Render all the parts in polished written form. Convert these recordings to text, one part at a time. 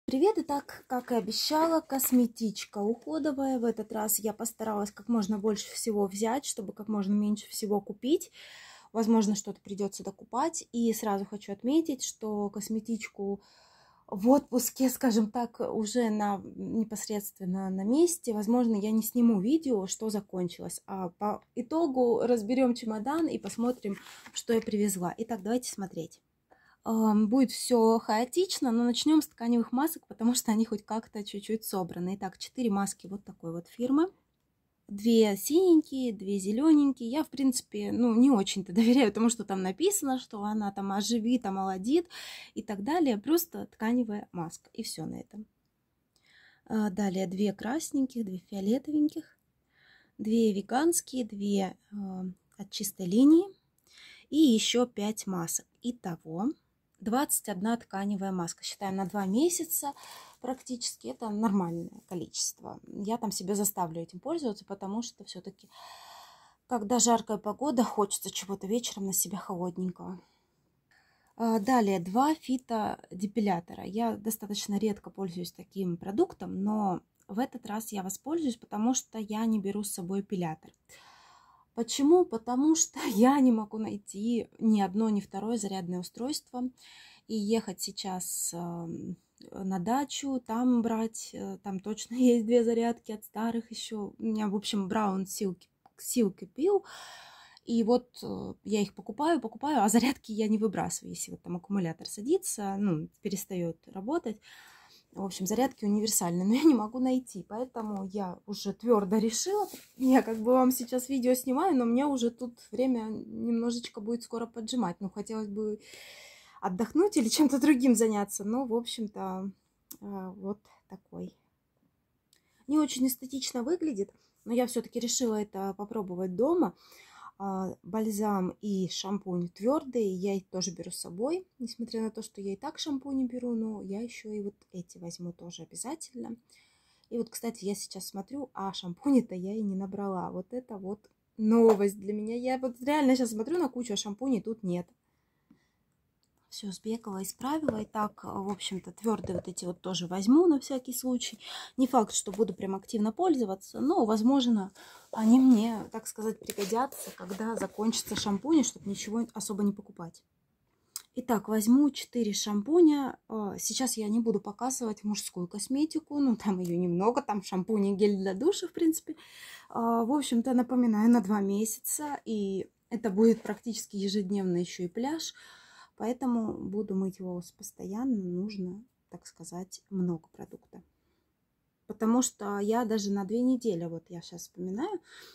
Привет! Итак, как и обещала, косметичка уходовая. В этот раз я постаралась как можно больше всего взять, чтобы как можно меньше всего купить. Возможно, что-то придется докупать. И сразу хочу отметить, что косметичку в отпуске, скажем так, уже непосредственно на месте. Возможно, я не сниму видео, что закончилось. А по итогу разберем чемодан и посмотрим, что я привезла. Итак, давайте смотреть. Будет все хаотично, но начнем с тканевых масок, потому что они хоть как-то чуть-чуть собраны. Итак, 4 маски вот такой вот фирмы. 2 синенькие, 2 зелененькие. Я, в принципе, не очень-то доверяю тому, что там написано, что она там оживит, омолодит и так далее. Просто тканевая маска. И все на этом. Далее 2 красненьких, 2 фиолетовеньких, 2 веганские, 2 от чистой линии и еще 5 масок. Итого 21 тканевая маска. Считаем на 2 месяца практически. Это нормальное количество. Я там себе заставлю этим пользоваться, потому что все-таки, когда жаркая погода, хочется чего-то вечером на себя холодненького. Далее 2 фитодепилятора. Я достаточно редко пользуюсь таким продуктом, но в этот раз я воспользуюсь, потому что я не беру с собой эпилятор. Почему? Потому что я не могу найти ни одно, ни второе зарядное устройство. И ехать сейчас на дачу, там брать, там точно есть 2 зарядки от старых еще. У меня, в общем, Браун Silky Pill. И вот я их покупаю, а зарядки я не выбрасываю. Если вот там аккумулятор садится, перестает работать. В общем, зарядки универсальные, но я не могу найти, поэтому я уже твердо решила. Я как бы вам сейчас видео снимаю, но мне уже тут время немножечко будет скоро поджимать. Хотелось бы отдохнуть или чем-то другим заняться. Но, в общем-то, вот такой. Не очень эстетично выглядит, но я все-таки решила это попробовать дома. Бальзам и шампунь твердые, я их тоже беру с собой, несмотря на то, что я и так шампуни беру, но я еще и вот эти возьму тоже обязательно. И вот, кстати, я сейчас смотрю, а шампуни-то я и не набрала. Вот это вот новость для меня. Я вот реально сейчас смотрю на кучу, а шампуней тут нет. Все сбегала, исправила. И так, в общем-то, твердые вот эти вот тоже возьму на всякий случай. Не факт, что буду прям активно пользоваться, но, возможно, они мне, так сказать, пригодятся, когда закончится шампунь, чтобы ничего особо не покупать. Итак, возьму 4 шампуня. Сейчас я не буду показывать мужскую косметику. Там ее немного. Там шампунь и гель для душа, в принципе. В общем-то, напоминаю, на 2 месяца. И это будет практически ежедневно еще и пляж. Поэтому буду мыть волосы постоянно. Нужно, так сказать, много продукта. Потому что я даже на 2 недели, вот я сейчас вспоминаю,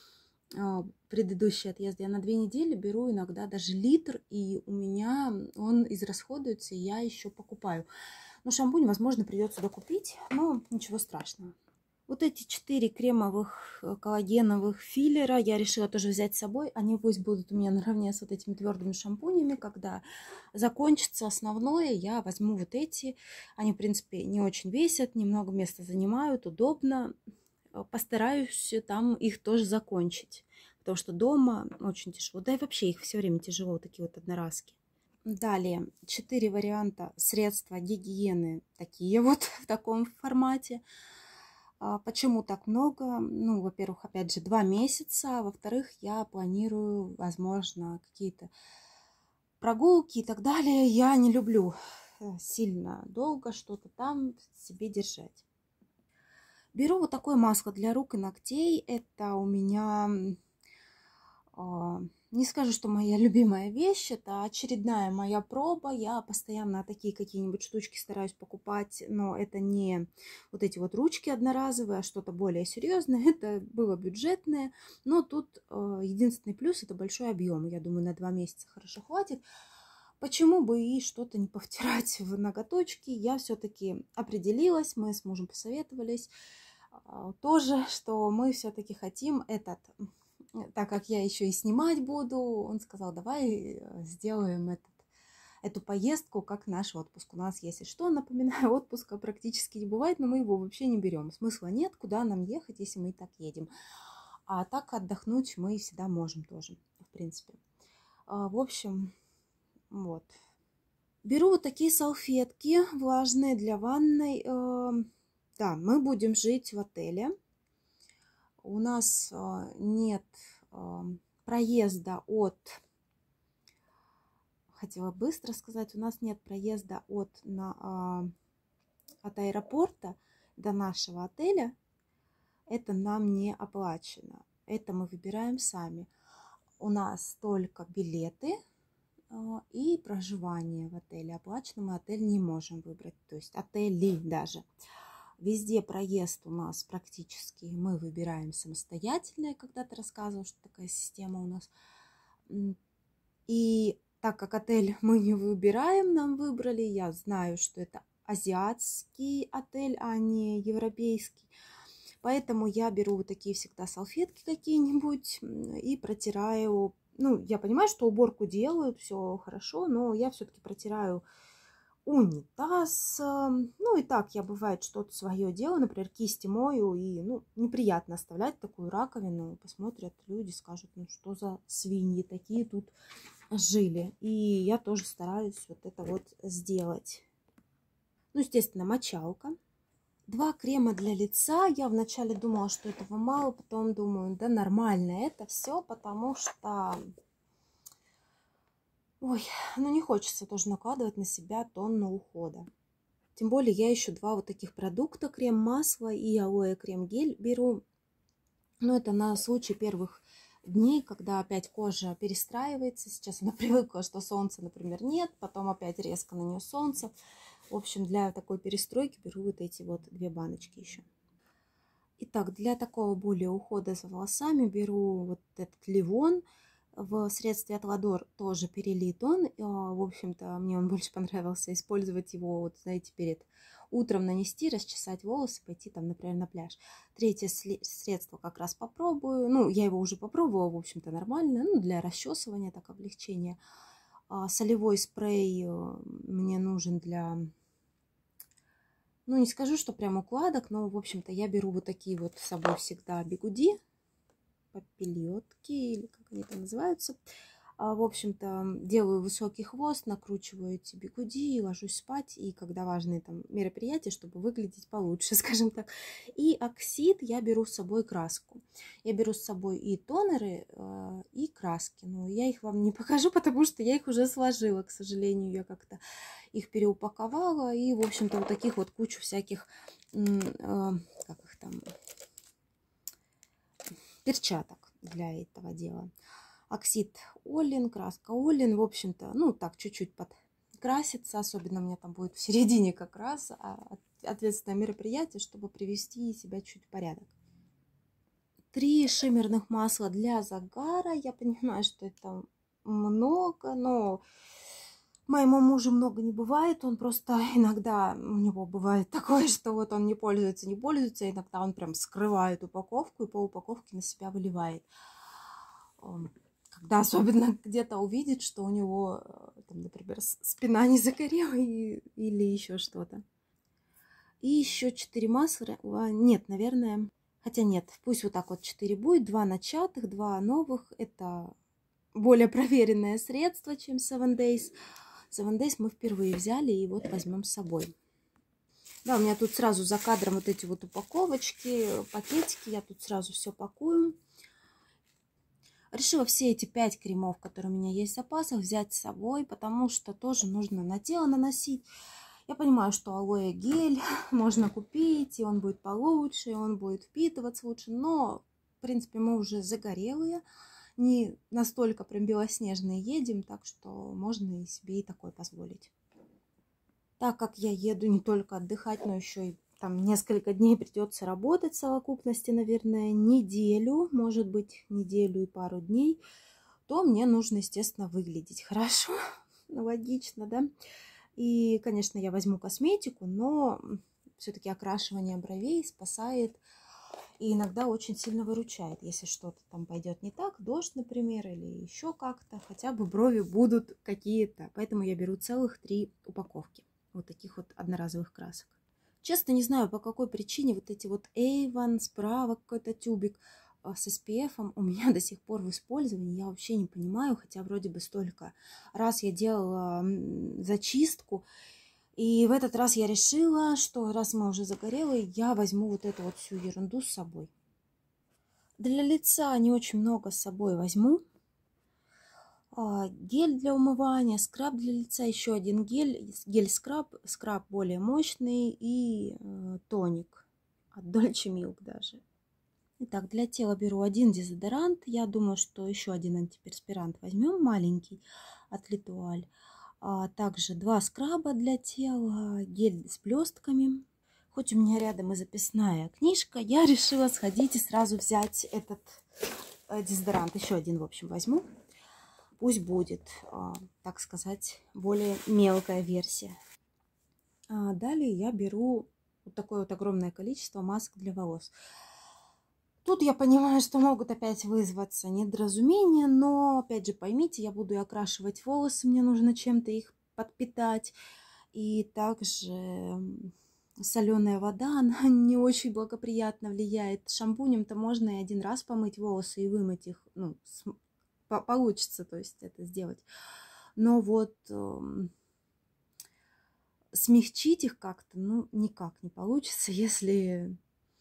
предыдущий отъезд, я на 2 недели беру иногда даже литр, и у меня он израсходуется, и я еще покупаю. Шампунь, возможно, придется докупить, но ничего страшного. Вот эти 4 кремовых коллагеновых филлера я решила тоже взять с собой. Они пусть будут у меня наравне с вот этими твердыми шампунями. Когда закончится основное, я возьму вот эти. Они, в принципе, не очень весят, немного места занимают, удобно. Постараюсь там их тоже закончить, потому что дома очень тяжело. Да и вообще их все время тяжело, вот такие вот одноразки. Далее 4 варианта средства гигиены, такие вот в таком формате. Почему так много? Во-первых, опять же, 2 месяца. Во-вторых, я планирую, возможно, какие-то прогулки и так далее. Я не люблю сильно долго что-то там себе держать. Беру вот такое масло для рук и ногтей. Это у меня, не скажу, что моя любимая вещь. Это очередная моя проба. Я постоянно такие какие-нибудь штучки стараюсь покупать. Но это не вот эти вот ручки одноразовые, а что-то более серьезное. Это было бюджетное. Но тут единственный плюс — это большой объем. Я думаю, на 2 месяца хорошо хватит. Почему бы и что-то не повтирать в ноготочки? Я все-таки определилась. Мы с мужем посоветовались тоже, что мы все-таки хотим так как я еще и снимать буду, он сказал, давай сделаем эту поездку как наш отпуск. У нас, если что, напоминаю, отпуска практически не бывает, но мы его вообще не берем. Смысла нет, куда нам ехать, если мы и так едем. А так отдохнуть мы всегда можем тоже, в принципе. В общем, вот. Беру вот такие салфетки влажные для ванной. Да, мы будем жить в отеле. У нас нет проезда от... Хотела быстро сказать, у нас нет проезда от аэропорта до нашего отеля. Это нам не оплачено. Это мы выбираем сами. У нас только билеты и проживание в отеле. Оплачено мы отель не можем выбрать. То есть отели даже. Везде проезд у нас практически мы выбираем самостоятельно. Я когда-то рассказывала, что такая система у нас. И так как отель мы не выбираем, нам выбрали, я знаю, что это азиатский отель, а не европейский. Поэтому я беру вот такие всегда салфетки какие-нибудь и протираю. Ну, я понимаю, что уборку делают, все хорошо, но я все-таки протираю унитаз. Ну, и так я, бывает, что-то свое делаю, например, кисти мою, и, ну, неприятно оставлять такую раковину. Посмотрят люди, скажут, ну, что за свиньи такие тут жили. И я тоже стараюсь вот это вот сделать. Ну, естественно, мочалка. 2 крема для лица. Я вначале думала, что этого мало, потом думаю, да нормально это все, потому что, ой, ну не хочется тоже накладывать на себя тонну ухода. Тем более я еще 2 вот таких продукта, крем-масло и алоэ крем-гель беру. Но это на случай первых дней, когда опять кожа перестраивается. Сейчас она привыкла, что солнца, например, нет, потом опять резко на нее солнце. В общем, для такой перестройки беру вот эти вот 2 баночки еще. Итак, для такого более ухода за волосами беру вот этот Ливон. В средстве от Ладор тоже перелит он. В общем-то, мне он больше понравился использовать его, вот, знаете, перед утром нанести, расчесать волосы, пойти там, например, на пляж. Третье средство как раз попробую. Ну, я его уже попробовала, в общем-то, нормально. Ну, для расчесывания, так, облегчения. Солевой спрей мне нужен для, ну, не скажу, что прям укладок, но, в общем-то, я беру вот такие вот с собой всегда бигуди, попелетки, или как они там называются. В общем-то, делаю высокий хвост, накручиваю эти бигуди, ложусь спать, и когда важные там мероприятия, чтобы выглядеть получше, скажем так. И оксид я беру с собой краску. Я беру с собой и тонеры, и краски. Но я их вам не покажу, потому что я их уже сложила, к сожалению. Я как-то их переупаковала. И, в общем-то, вот таких вот кучу всяких, как их там, перчаток для этого дела. Оксид Олин, краска Олин, в общем-то, ну, так, чуть-чуть подкраситься, особенно у меня там будет в середине как раз ответственное мероприятие, чтобы привести себя чуть в порядок. 3 шиммерных масла для загара. Я понимаю, что это много, но моему мужу много не бывает. Он просто иногда, у него бывает такое, что вот он не пользуется, иногда он прям скрывает упаковку и пол упаковки на себя выливает. Когда особенно где-то увидит, что у него, там, например, спина не загорела или еще что-то. И еще 4 масла. Нет, наверное. Хотя нет, пусть вот так вот 4 будет. 2 начатых, 2 новых. Это более проверенное средство, чем 7 Days. 7 Days мы впервые взяли и вот возьмем с собой. Да, у меня тут сразу за кадром вот эти вот упаковочки, пакетики. Я тут сразу все пакую. Решила все эти 5 кремов, которые у меня есть в запасах, взять с собой, потому что тоже нужно на тело наносить. Я понимаю, что алоэ гель можно купить, и он будет получше, и он будет впитываться лучше, но, в принципе, мы уже загорелые, не настолько прям белоснежные едем, так что можно и себе и такое позволить. Так как я еду не только отдыхать, но еще и там несколько дней придется работать в совокупности, наверное, неделю, может быть, неделю и пару дней, то мне нужно, естественно, выглядеть хорошо, логично, да. И, конечно, я возьму косметику, но все-таки окрашивание бровей спасает и иногда очень сильно выручает. Если что-то там пойдет не так, дождь, например, или еще как-то, хотя бы брови будут какие-то. Поэтому я беру целых 3 упаковки вот таких вот одноразовых красок. Честно, не знаю, по какой причине вот эти вот Avon, справа какой-то тюбик. с SPF у меня до сих пор в использовании. Я вообще не понимаю, хотя вроде бы столько раз я делала зачистку. И в этот раз я решила, что раз мы уже загорелые, я возьму вот эту вот всю ерунду с собой. Для лица не очень много с собой возьму. Гель для умывания, скраб для лица, еще один гель-скраб, скраб более мощный и тоник от Dolce Milk даже. Итак, для тела беру один дезодорант, я думаю, что еще один антиперспирант возьмем, маленький, от L'Etoile. Также 2 скраба для тела, гель с блестками. Хоть у меня рядом и записная книжка, я решила сходить и сразу взять этот дезодорант. Еще один, в общем, возьму. Пусть будет, так сказать, более мелкая версия. Далее я беру вот такое вот огромное количество масок для волос. Тут я понимаю, что могут опять вызваться недоразумения, но, опять же, поймите, я буду и окрашивать волосы, мне нужно чем-то их подпитать. И также соленая вода, она не очень благоприятно влияет. Шампунем-то можно и один раз помыть волосы и вымыть их, ну, получится, то есть это сделать. Но вот смягчить их как-то, ну, никак не получится, если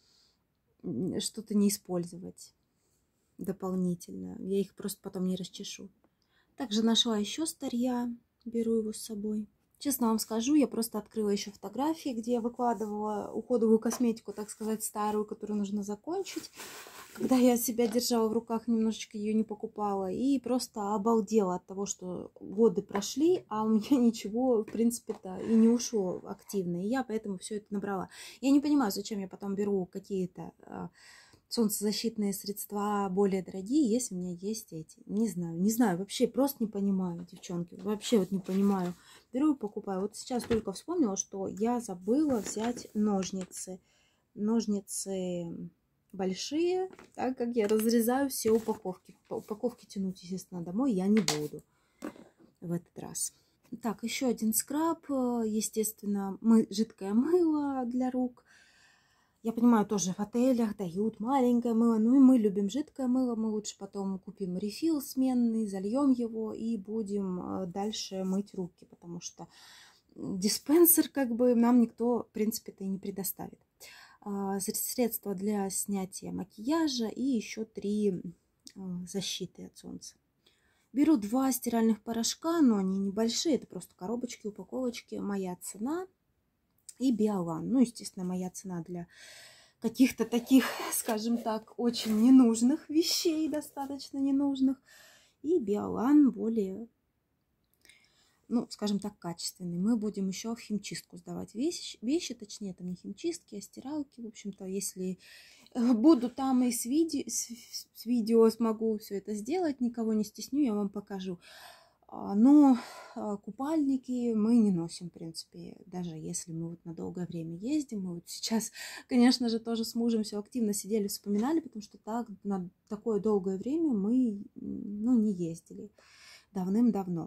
что-то не использовать дополнительно. Я их просто потом не расчешу. Также нашла еще старья, беру его с собой. Честно вам скажу, я просто открыла еще фотографии, где я выкладывала уходовую косметику, так сказать, старую, которую нужно закончить. Когда я себя держала в руках, немножечко ее не покупала. И просто обалдела от того, что годы прошли, а у меня ничего, в принципе-то, и не ушло активно. И я поэтому все это набрала. Я не понимаю, зачем я потом беру какие-то солнцезащитные средства более дорогие, если у меня есть эти. Не знаю, вообще просто не понимаю, девчонки. Вообще вот не понимаю. Беру и покупаю. Вот сейчас только вспомнила, что я забыла взять ножницы. Ножницы большие, так как я разрезаю все упаковки. По упаковке тянуть, естественно, домой я не буду в этот раз. Так, еще один скраб. Естественно, жидкое мыло для рук. Я понимаю, тоже в отелях дают маленькое мыло. Ну и мы любим жидкое мыло. Мы лучше потом купим рефил сменный, зальем его и будем дальше мыть руки. Потому что диспенсер как бы нам никто, в принципе-то, и не предоставит. Средства для снятия макияжа и еще 3 защиты от солнца. Беру 2 стиральных порошка, но они небольшие. Это просто коробочки, упаковочки. Моя цена. И Биолан. Ну, естественно, моя цена для каких-то таких, скажем так, очень ненужных вещей, достаточно ненужных. И Биолан более, ну, скажем так, качественный. Мы будем еще в химчистку сдавать вещи, точнее, это не химчистки, а стиралки. В общем-то, если буду там и с видео смогу все это сделать, никого не стесню, я вам покажу. Но купальники мы не носим, в принципе, даже если мы вот на долгое время ездим. Мы вот сейчас, конечно же, тоже с мужем все активно сидели, вспоминали, потому что так на такое долгое время мы, ну, не ездили давным-давно.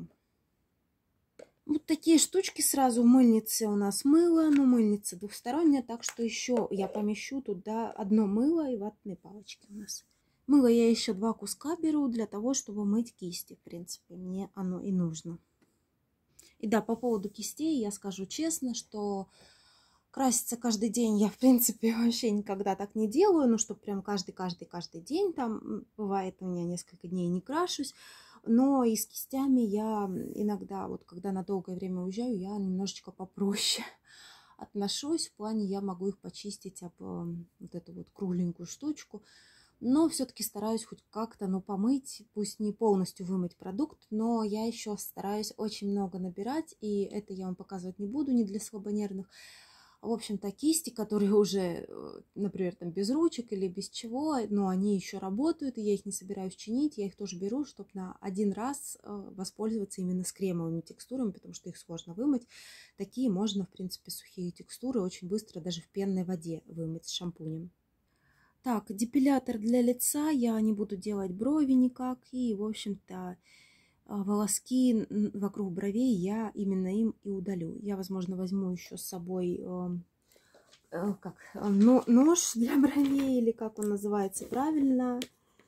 Вот такие штучки сразу. В мыльнице у нас мыло, но мыльница двухсторонняя, так что еще я помещу туда одно мыло и ватные палочки у нас. Мыло я еще 2 куска беру для того, чтобы мыть кисти. В принципе, мне оно и нужно. И да, по поводу кистей я скажу честно, что краситься каждый день я, в принципе, вообще никогда так не делаю. Ну, что прям каждый день там бывает, у меня несколько дней не крашусь. Но и с кистями я иногда, вот когда на долгое время уезжаю, я немножечко попроще отношусь. В плане я могу их почистить об вот эту вот кругленькую штучку. Но все-таки стараюсь хоть как-то, ну, помыть, пусть не полностью вымыть продукт, но я еще стараюсь очень много набирать, и это я вам показывать не буду, не для слабонервных. В общем-то, кисти, которые уже, например, там без ручек или без чего, но они еще работают, и я их не собираюсь чинить, я их тоже беру, чтобы на один раз воспользоваться именно с кремовыми текстурами, потому что их сложно вымыть. Такие можно, в принципе, сухие текстуры очень быстро даже в пенной воде вымыть с шампунем. Так, депилятор для лица, я не буду делать брови никак, и, в общем-то, волоски вокруг бровей я именно им и удалю. Я, возможно, возьму еще с собой нож для бровей, или как он называется правильно.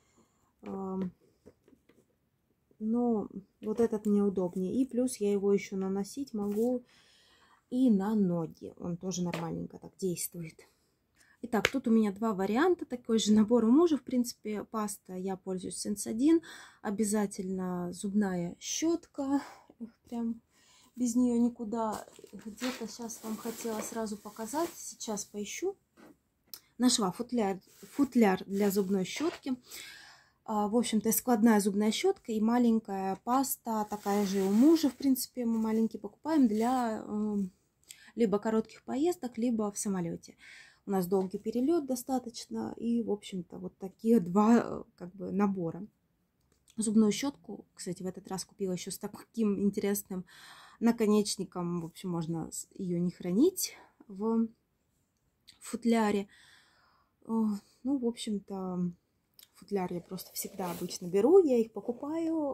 Но вот этот мне удобнее. И плюс я его еще наносить могу и на ноги. Он тоже нормальненько так действует. Итак, тут у меня два варианта. Такой же набор у мужа. В принципе, паста я пользуюсь Sensodyne. Обязательно зубная щетка. Прям без нее никуда. Где-то сейчас вам хотела сразу показать. Сейчас поищу. Нашла футляр для зубной щетки. В общем-то, складная зубная щетка и маленькая паста, такая же у мужа, в принципе, мы маленькие покупаем для либо коротких поездок, либо в самолете. У нас долгий перелет достаточно, и, в общем-то, вот такие два как бы набора. Зубную щетку, кстати, в этот раз купила еще с таким интересным наконечником. В общем, можно ее не хранить в футляре. Ну, в общем-то, футляр я просто всегда обычно беру, я их покупаю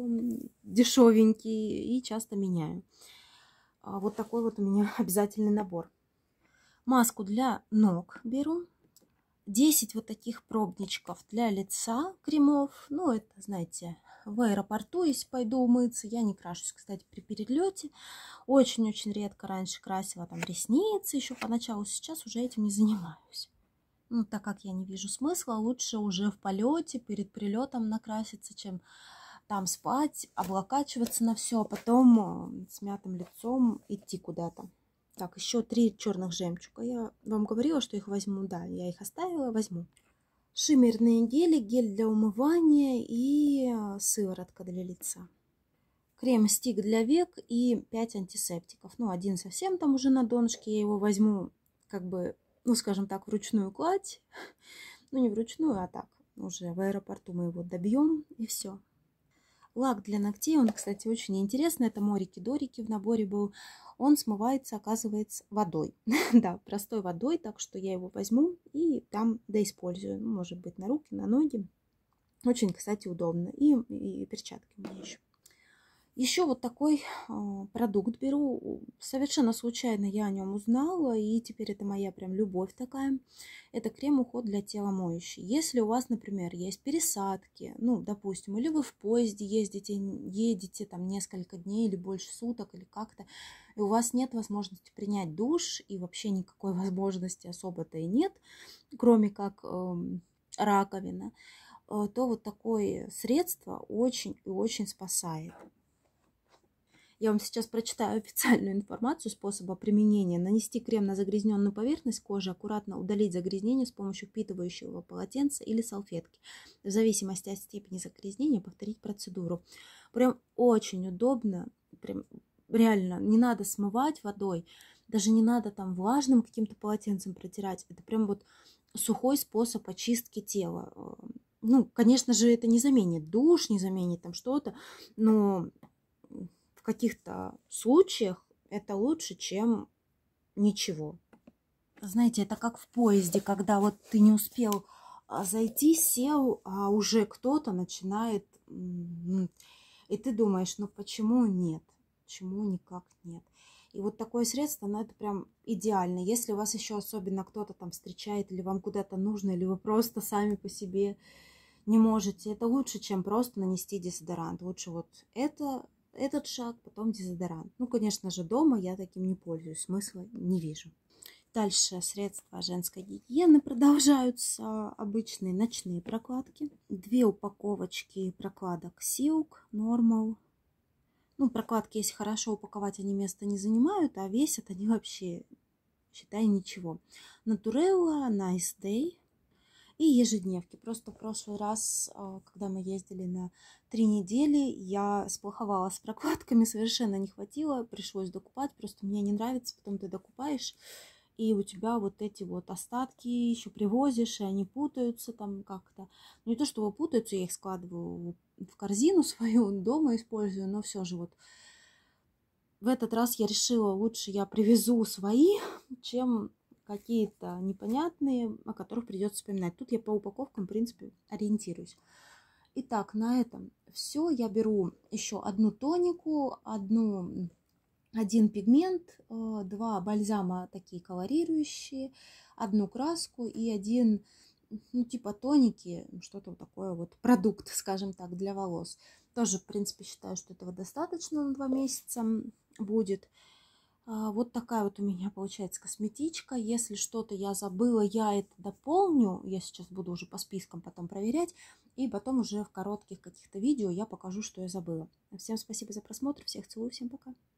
дешевенькие и часто меняю. Вот такой вот у меня обязательный набор. Маску для ног беру. 10 вот таких пробничков для лица, кремов. Ну, это, знаете, в аэропорту, если пойду умыться. Я не крашусь, кстати, при перелете. Очень-очень редко раньше красила там ресницы еще поначалу. Сейчас уже этим не занимаюсь. Ну, так как я не вижу смысла, лучше уже в полете, перед прилетом накраситься, чем там спать, облокачиваться на все, а потом с мятым лицом идти куда-то. Так, еще 3 черных жемчуга. Я вам говорила, что их возьму. Да, я их оставила, возьму. Шиммерные гели, гель для умывания и сыворотка для лица. Крем-стик для век и 5 антисептиков. Ну, один совсем там уже на донышке. Я его возьму как бы, ну, скажем так, вручную кладь. Ну, не вручную, а так. Уже в аэропорту мы его добьем, и все. Лак для ногтей, он, кстати, очень интересный. Это Морики-Дорики в наборе был. Он смывается, оказывается, водой. Да, простой водой, так что я его возьму и там доиспользую. Ну, может быть, на руки, на ноги. Очень, кстати, удобно. И перчатки у меня еще. Еще вот такой продукт беру. Совершенно случайно я о нем узнала, и теперь это моя прям любовь такая. Это крем-уход для тела моющий. Если у вас, например, есть пересадки, ну, допустим, или вы в поезде едете там несколько дней или больше суток, или как-то, и у вас нет возможности принять душ, и вообще никакой возможности особо-то и нет, кроме как раковина, то вот такое средство очень и очень спасает. Я вам сейчас прочитаю официальную информацию способа применения. Нанести крем на загрязненную поверхность кожи, аккуратно удалить загрязнение с помощью впитывающего полотенца или салфетки. В зависимости от степени загрязнения повторить процедуру. Прям очень удобно, прям реально не надо смывать водой, даже не надо там влажным каким-то полотенцем протирать. Это прям вот сухой способ очистки тела. Ну, конечно же, это не заменит душ, не заменит там что-то, но в каких-то случаях это лучше, чем ничего. Знаете, это как в поезде, когда вот ты не успел зайти, сел, а уже кто-то начинает, и ты думаешь, ну почему нет? Почему никак нет? И вот такое средство, ну это прям идеально. Если вас еще особенно кто-то там встречает, или вам куда-то нужно, или вы просто сами по себе не можете, это лучше, чем просто нанести дезодорант. Лучше вот этот шаг, потом дезодорант. Ну, конечно же, дома я таким не пользуюсь, смысла не вижу. Дальше средства женской гигиены продолжаются. Обычные ночные прокладки. 2 упаковочки прокладок Silk, Normal. Ну, прокладки, если хорошо упаковать, они места не занимают, а весят они вообще, считай, ничего. Naturella, Nice Day. И ежедневки. Просто в прошлый раз, когда мы ездили на 3 недели, я сплоховала с прокладками, совершенно не хватило, пришлось докупать. Просто мне не нравится, потом ты докупаешь, и у тебя вот эти вот остатки еще привозишь, и они путаются там как-то. Ну, не то, что путаются, я их складываю в корзину свою, дома использую, но все же вот в этот раз я решила, лучше я привезу свои, чем какие-то непонятные, о которых придется вспоминать. Тут я по упаковкам, в принципе, ориентируюсь. Итак, на этом все. Я беру еще одну тонику, одну один пигмент, два бальзама такие колорирующие, одну краску и один, ну, типа тоники, что-то вот такое вот, продукт, скажем так, для волос. Тоже, в принципе, считаю, что этого достаточно на 2 месяца будет. Вот такая вот у меня получается косметичка. Если что-то я забыла, я это дополню. Я сейчас буду уже по спискам потом проверять. И потом уже в коротких каких-то видео я покажу, что я забыла. Всем спасибо за просмотр. Всех целую. Всем пока.